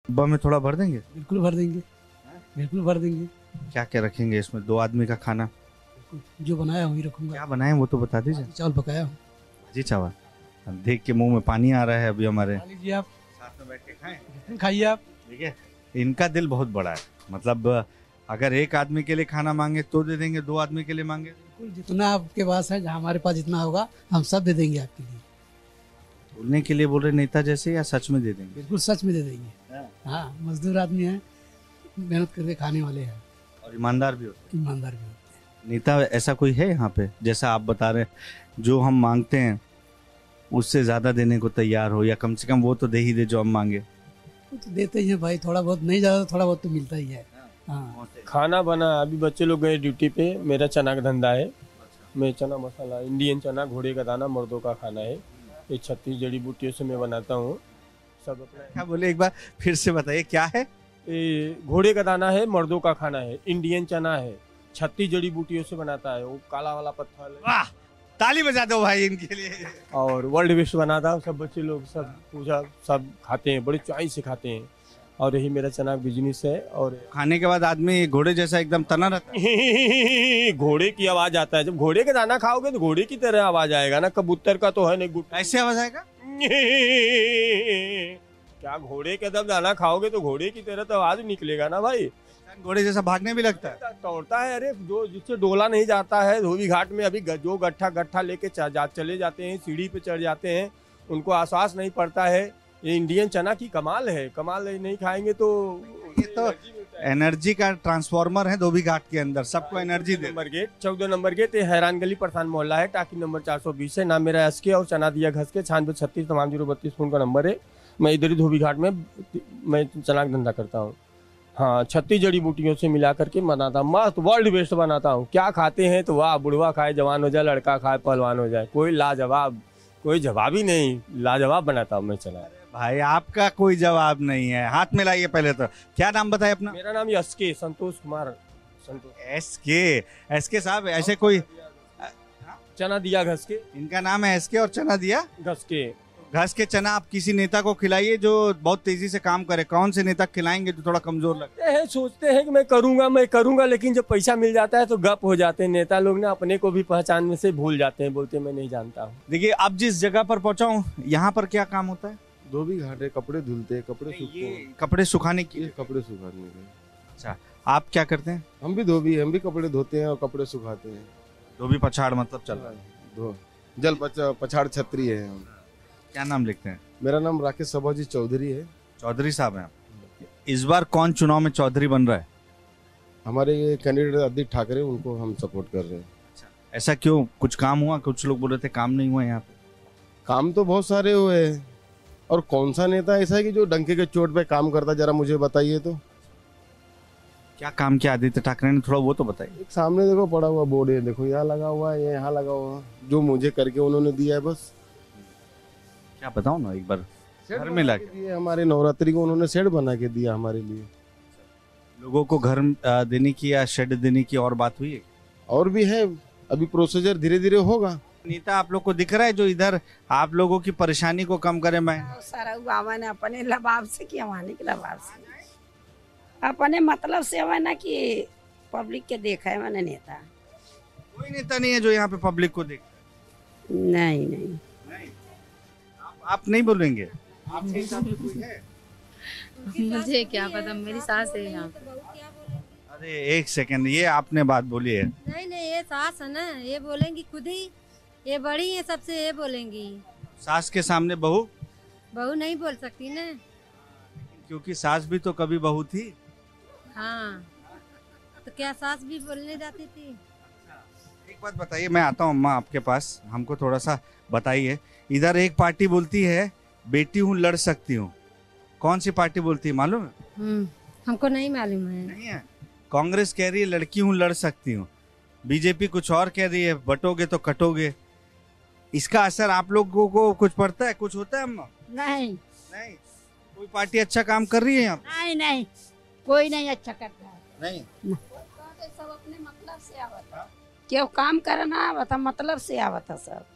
डिब्बा में थोड़ा भर देंगे? बिल्कुल भर देंगे, बिल्कुल भर देंगे। क्या क्या रखेंगे इसमें? 2 आदमी का खाना? जो बनाया वही रखूंगा। क्या बनाए वो तो बता दीजिए। चावल पकाया हूँ। भाजी चावल, देख के मुंह में पानी आ रहा है अभी हमारे। खा लीजिए आप, साथ में बैठ के खाएं। बिल्कुल खाइए आप। ठीक है, इनका दिल बहुत बड़ा है, मतलब अगर एक आदमी के लिए खाना मांगे तो दे देंगे, 2 आदमी के लिए मांगे? बिल्कुल, जितना आपके पास है, जहाँ हमारे पास जितना होगा हम सब दे देंगे आपके लिए। बोलने के लिए बोल रहे नेता जैसे, या सच में दे देंगे? बिल्कुल सच में दे देंगे। हाँ, मजदूर आदमी है, मेहनत करके खाने वाले हैं और ईमानदार भी होते हैं। ईमानदार भी होते हैं। नेता ऐसा कोई है यहाँ पे जैसा आप बता रहे हैं, जो हम मांगते हैं उससे ज्यादा देने को तैयार हो, या कम से कम वो तो दे ही दे जो हम मांगे? वो तो देते ही हैं भाई, थोड़ा बहुत नहीं ज्यादा, थोड़ा बहुत तो मिलता ही है। हाँ, खाना बना, अभी बच्चे लोग गए ड्यूटी पे, मेरा चना का धंधा है। मैं चना मसाला, इंडियन चना, घोड़े का दाना, मर्दों का खाना है। ये 36 जड़ी बूटियों से मैं बनाता हूँ सब अपना। क्या बोले, एक बार फिर से बताइए क्या है? ये घोड़े का दाना है, मर्दों का खाना है, इंडियन चना है, 36 जड़ी बूटियों से बनाता है, वो काला वाला पत्थर है। वाह, ताली बजा दो भाई इनके लिए। और वर्ल्ड बेस्ट बनाता हूँ, सब बच्चे लोग सब पूजा सब खाते हैं, बड़े चॉइस से खाते हैं। और यही मेरा चना बिजनेस है। और खाने के बाद आदमी घोड़े जैसा एकदम तना रहता है। घोड़े की आवाज आता है, जब घोड़े का दाना खाओगे तो घोड़े की तरह आवाज आएगा ना, कबूतर का तो है नहीं। ऐसे आवाज आएगा? क्या घोड़े के जब दाना खाओगे तो घोड़े की तरह तो आवाज निकलेगा ना भाई। घोड़े जैसा भागने भी लगता है? दौड़ता है, अरे जो जिससे डोला नहीं जाता है, धोबी घाट में अभी जो गट्ठा लेके चले जाते हैं, सीढ़ी पे चढ़ जाते हैं, उनको आश्वास नहीं पड़ता है। ये इंडियन चना की कमाल है, कमाल नहीं खाएंगे तो ये तो एनर्जी का ट्रांसफार्मर है धोबी घाट के अंदर, सबको एनर्जी दे। नंबर गेट 14 नंबर गेट, हैरान गली प्रधान मोहल्ला है, टाकी नंबर 420 है। नाम मेरा एसके और चना दिया घस के 9636 तमाम 032 फोन का नंबर है। मैं इधर ही धोबी घाट में मैं चना का धंधा करता हूँ। हाँ, 36 जड़ी बूटियों से मिला करके बनाता हूँ, मस्त वर्ल्ड बेस्ट बनाता हूँ। क्या खाते हैं तो वाह, बुढ़वा खाए जवान हो जाए, लड़का खाए पहलवान हो जाए, कोई लाजवाब, कोई जवाब ही नहीं, लाजवाब बनाता हूँ मैं चना। भाई आपका कोई जवाब नहीं है, हाथ मिलाइए पहले तो। क्या नाम बताए अपना? मेरा नाम एसके, संतोष कुमार संतोष। एसके साहब, ऐसे कोई चना दिया घस के, इनका नाम है एसके और चना दिया घस के चना आप किसी नेता को खिलाइए जो बहुत तेजी से काम करे। कौन से नेता खिलाएंगे जो थोड़ा कमजोर लगता है? सोचते हैं कि मैं करूंगा, लेकिन जब पैसा मिल जाता है तो गप हो जाते हैं। नेता लोग ना अपने को भी पहचान में से भूल जाते हैं, बोलते मैं नहीं जानता हूँ। देखिए, अब जिस जगह पर पहुंचा हूँ, यहाँ पर क्या काम होता है? धोबी घाट है, कपड़े धुलते हैं, कपड़े सूखते हैं। कपड़े सुखाने की? कपड़े सुखाने के। अच्छा, आप क्या करते हैं? हम भी धोबी, हम भी कपड़े धोते हैं और कपड़े सुखाते हैं। धोबी पछाड़ मतलब चल रहा है? जल पछाड़ छतरी है हम। क्या नाम लिखते हैं? मेरा नाम राकेश सभाजी चौधरी है। चौधरी साहब हैं आप। इस बार कौन चुनाव में चौधरी बन रहा है? हमारे कैंडिडेट आदित्य ठाकरे, उनको हम सपोर्ट कर रहे हैं। अच्छा, ऐसा क्यों? कुछ काम हुआ? कुछ लोग बोल रहे थे काम नहीं हुआ यहाँ पे। काम तो बहुत सारे हुए हैं, और कौन सा नेता ऐसा है कि जो डंके के चोट पे काम करता, जरा मुझे बताइए तो। क्या काम किया आदित्य ठाकरे ने, थोड़ा वो तो बताइए। एक सामने देखो पड़ा हुआ बोर्ड है, देखो यहाँ लगा हुआ है, यहाँ लगा हुआ है, जो मुझे करके उन्होंने दिया है बस। क्या बताओ ना एक बार, घर में लगे दिए हमारे नवरात्रि को, उन्होंने शेड बना के दिया हमारे लिए। लोगों को घर देने की या शेड देने की और बात हुई है? और भी है, अभी प्रोसीजर धीरे धीरे होगा। नेता आप लोग को दिख रहा है जो इधर आप लोगों की परेशानी को कम करे? मैं सारा हुआ ने अपने लबाब से किया, वाने के लबाब से, अपने मतलब से हुआ ना कि पब्लिक के देखा है मैंने। नेता कोई नेता नहीं है जो यहाँ पे पब्लिक को देखता है? नहीं नहीं, नहीं। आप नहीं बोलेंगे? आपके हिसाब से कोई है? मुझे क्या पता, मेरी सास है यहाँ। अरे एक सेकंड, ये आपने बात बोली है? नहीं नहीं, ये सास है ना, ये बोलेंगी खुद ही, ये बड़ी है सबसे, ये बोलेंगी। सास के सामने बहू नहीं बोल सकती ना, क्योंकि सास भी तो कभी बहू थी। हाँ, तो क्या सास भी बोलने जाती थी? एक बात बताइए, मैं आता हूँ अम्मा आपके पास, हमको थोड़ा सा बताइए। इधर एक पार्टी बोलती है बेटी हूँ लड़ सकती हूँ, कौन सी पार्टी बोलती है मालूम है? हमको नहीं मालूम है। नहीं है? कांग्रेस कह रही है लड़की हूँ लड़ सकती हूँ, बीजेपी कुछ और कह रही है बटोगे तो कटोगे। इसका असर आप लोगों को कुछ पड़ता है, कुछ होता है अम्मा? नहीं नहीं। कोई पार्टी अच्छा काम कर रही है यहाँ? नहीं नहीं, कोई नहीं अच्छा करता है। नहीं, सब अपने मतलब से आवता, क्यों काम करना आवता, मतलब से आवता सब।